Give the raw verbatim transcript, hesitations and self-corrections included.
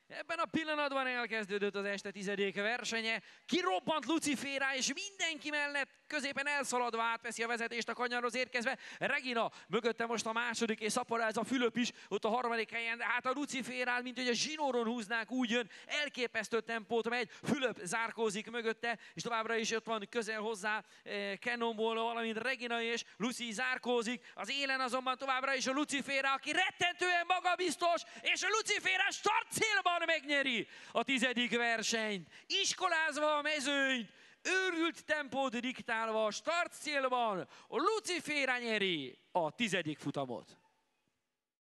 Ebben a pillanatban elkezdődött az este tizedik versenye. Kirobbant Lucifera, és mindenki mellett középen elszaladva átveszi a vezetést a kanyarhoz érkezve. Regina mögötte most a második, és szaporáz a Fülöp is ott a harmadik helyen. De hát a Luciferát, mint hogy a zsinóron húznák, úgy jön, elképesztő tempót megy. Fülöp zárkózik mögötte, és továbbra is ott van közel hozzá eh, Cannonball, valamint Regina és Lucy zárkózik. Az élen azonban továbbra is a Lucifera, aki rettentően magabiztos, és a Lucifera startcélban megnyeri a tizedik versenyt. Iskolázva a mezőnyt, őrült tempót diktálva a startcélban, a Lucifera nyeri a tizedik futamot.